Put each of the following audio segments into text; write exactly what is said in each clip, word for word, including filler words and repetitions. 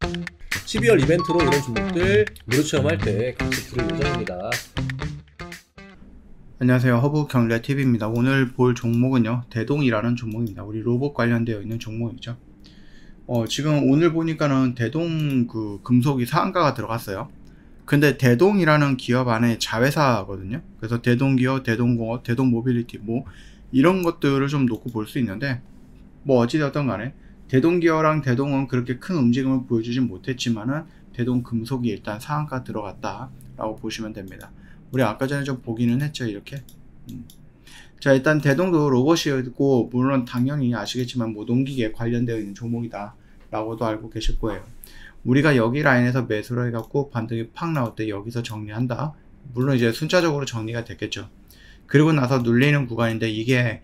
십이월 이벤트로 이런 종목들 무료 체험할 때 같이 들을 예정입니다. 안녕하세요, 허브경제티비입니다. 오늘 볼 종목은요, 대동이라는 종목입니다. 우리 로봇 관련되어 있는 종목이죠. 어, 지금 오늘 보니까는 대동 그 금속이 상한가가 들어갔어요. 근데 대동이라는 기업 안에 자회사거든요. 그래서 대동기업, 대동공업, 대동모빌리티 뭐 이런 것들을 좀 놓고 볼 수 있는데, 뭐 어찌되었던 간에 대동기업랑 대동은 그렇게 큰 움직임을 보여주진 못했지만은 대동금속이 일단 상한가 들어갔다 라고 보시면 됩니다. 우리 아까 전에 좀 보기는 했죠, 이렇게. 음. 자, 일단 대동도 로봇이고 물론 당연히 아시겠지만 모동기계 관련되어 있는 종목이다 라고도 알고 계실 거예요. 우리가 여기 라인에서 매수를 해갖고 반등이 팍 나올 때 여기서 정리한다. 물론 이제 순차적으로 정리가 됐겠죠. 그리고 나서 눌리는 구간인데 이게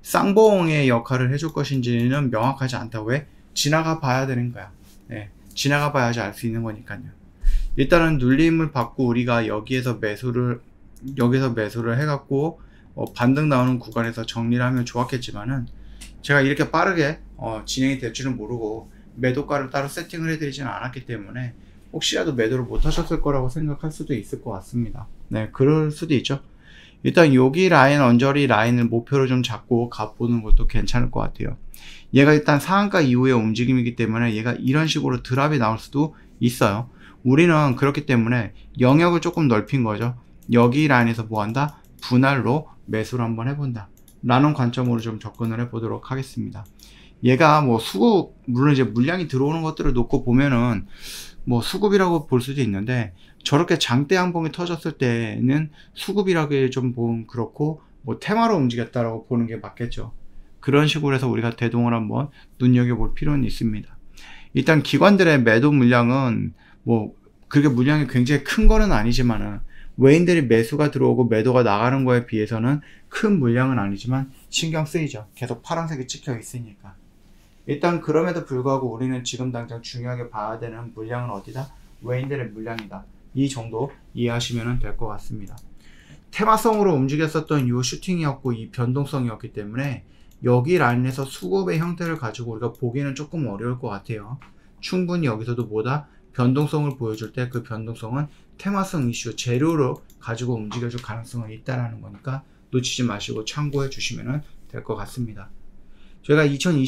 쌍봉의 역할을 해줄 것인지는 명확하지 않다. 왜? 지나가 봐야 되는 거야. 네, 지나가 봐야지 알 수 있는 거니까요. 일단은 눌림을 받고 우리가 여기에서 매수를 여기서 매수를 해갖고 어, 반등 나오는 구간에서 정리를 하면 좋았겠지만은 제가 이렇게 빠르게 어, 진행이 될 줄은 모르고 매도가를 따로 세팅을 해드리지는 않았기 때문에 혹시라도 매도를 못 하셨을 거라고 생각할 수도 있을 것 같습니다. 네, 그럴 수도 있죠. 일단 여기 라인, 언저리 라인을 목표로 좀 잡고 가보는 것도 괜찮을 것 같아요. 얘가 일단 상한가 이후의 움직임이기 때문에 얘가 이런 식으로 드랍이 나올 수도 있어요. 우리는 그렇기 때문에 영역을 조금 넓힌 거죠. 여기 라인에서 뭐 한다? 분할로 매수를 한번 해본다 라는 관점으로 좀 접근을 해보도록 하겠습니다. 얘가 뭐 수급, 물론 이제 물량이 들어오는 것들을 놓고 보면은 뭐 수급이라고 볼 수도 있는데 저렇게 장대 양봉이 터졌을 때는 수급이라고 좀 보면 그렇고 뭐 테마로 움직였다라고 보는 게 맞겠죠. 그런 식으로 해서 우리가 대동을 한번 눈여겨볼 필요는 있습니다. 일단 기관들의 매도 물량은 뭐 그렇게 물량이 굉장히 큰 거는 아니지만은 외인들이 매수가 들어오고 매도가 나가는 거에 비해서는 큰 물량은 아니지만 신경 쓰이죠. 계속 파란색이 찍혀 있으니까. 일단 그럼에도 불구하고 우리는 지금 당장 중요하게 봐야 되는 물량은 어디다? 외인들의 물량이다. 이 정도 이해하시면 될 것 같습니다. 테마성으로 움직였었던 이 슈팅이었고 이 변동성이었기 때문에 여기 라인에서 수급의 형태를 가지고 우리가 보기는 조금 어려울 것 같아요. 충분히 여기서도 뭐다? 변동성을 보여줄 때 그 변동성은 테마성 이슈, 재료로 가지고 움직여줄 가능성이 있다는 거니까 놓치지 마시고 참고해 주시면 될 것 같습니다. 저희가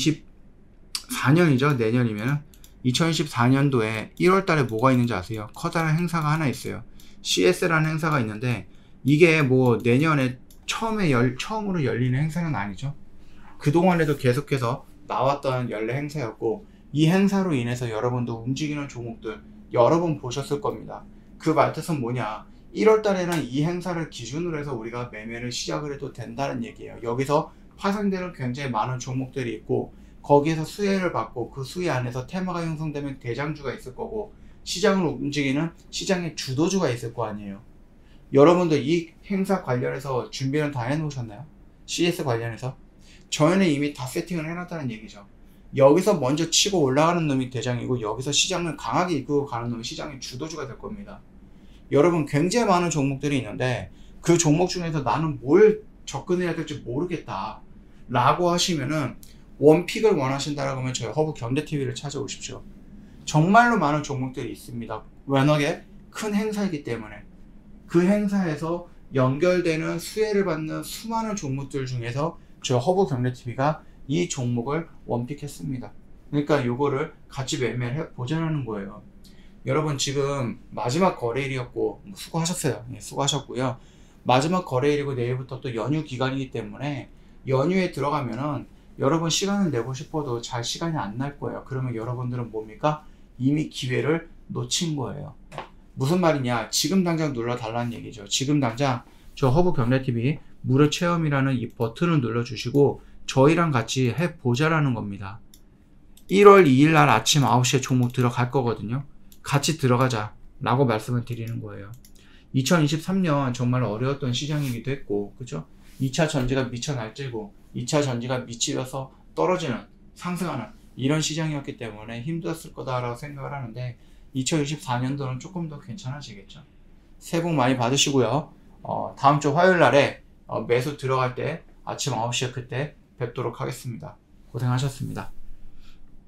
이천이십사 년이죠. 내년이면 이천이십사 년도에 일월 달에 뭐가 있는지 아세요? 커다란 행사가 하나 있어요. 씨에스라는 행사가 있는데 이게 뭐 내년에 처음에 열, 처음으로 열리는 행사는 아니죠. 그동안에도 계속해서 나왔던 연례 행사였고 이 행사로 인해서 여러분도 움직이는 종목들 여러 번 보셨을 겁니다. 그 말뜻은 뭐냐? 일월 달에는 이 행사를 기준으로 해서 우리가 매매를 시작을 해도 된다는 얘기예요. 여기서 파생되는 굉장히 많은 종목들이 있고 거기에서 수혜를 받고 그 수혜 안에서 테마가 형성되면 대장주가 있을 거고 시장을 움직이는 시장의 주도주가 있을 거 아니에요. 여러분들 이 행사 관련해서 준비는 다 해놓으셨나요? 씨에스 관련해서? 저희는 이미 다 세팅을 해놨다는 얘기죠. 여기서 먼저 치고 올라가는 놈이 대장이고 여기서 시장을 강하게 이끌고 가는 놈이 시장의 주도주가 될 겁니다. 여러분 굉장히 많은 종목들이 있는데 그 종목 중에서 나는 뭘 접근해야 될지 모르겠다 라고 하시면은 원픽을 원하신다라고 하면 저희 허브경제티비를 찾아오십시오. 정말로 많은 종목들이 있습니다. 워낙에 큰 행사이기 때문에 그 행사에서 연결되는 수혜를 받는 수많은 종목들 중에서 저희 허브경제티비가 이 종목을 원픽했습니다. 그러니까 요거를 같이 매매를 해 보자는 거예요. 여러분 지금 마지막 거래일이었고 수고하셨어요. 네, 수고하셨고요. 마지막 거래일이고 내일부터 또 연휴 기간이기 때문에 연휴에 들어가면은 여러분 시간을 내고 싶어도 잘 시간이 안 날 거예요. 그러면 여러분들은 뭡니까? 이미 기회를 놓친 거예요. 무슨 말이냐? 지금 당장 눌러달라는 얘기죠. 지금 당장 저 허브경제티비 무료 체험이라는 이 버튼을 눌러주시고 저희랑 같이 해보자라는 겁니다. 일월 이일 날 아침 아홉 시에 종목 들어갈 거거든요. 같이 들어가자 라고 말씀을 드리는 거예요. 이천이십삼 년 정말 어려웠던 시장이기도 했고 그죠? 이 차 전지가 미쳐 날뛰고 이 차 전지가 미치려서 떨어지는 상승하는 이런 시장이었기 때문에 힘들었을 거다라고 생각을 하는데 이천이십사 년도는 조금 더 괜찮아지겠죠. 새해 복 많이 받으시고요. 어, 다음 주 화요일 날에 어, 매수 들어갈 때 아침 아홉 시에 그때 뵙도록 하겠습니다. 고생하셨습니다.